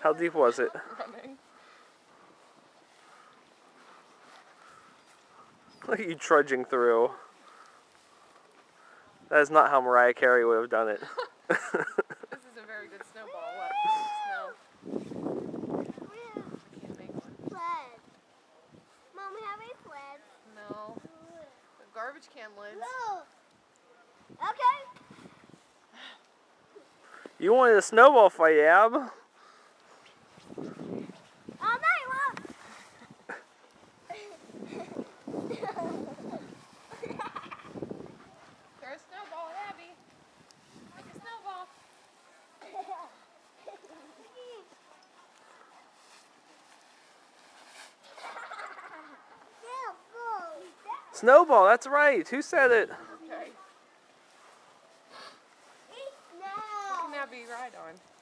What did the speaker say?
How deep was it? Running. Look at you trudging through. That is not how Mariah Carey would have done it. This is a very good snowball. What? Snow. I can't make one. Sled. Mom, we have a sled. No. The garbage can lids. No. Okay. You wanted a snowball fight, Ab. All night long. Throw a snowball at Abby. Make a snowball. Snowball, that's right. Who said it? Okay. No. What can Abby ride on?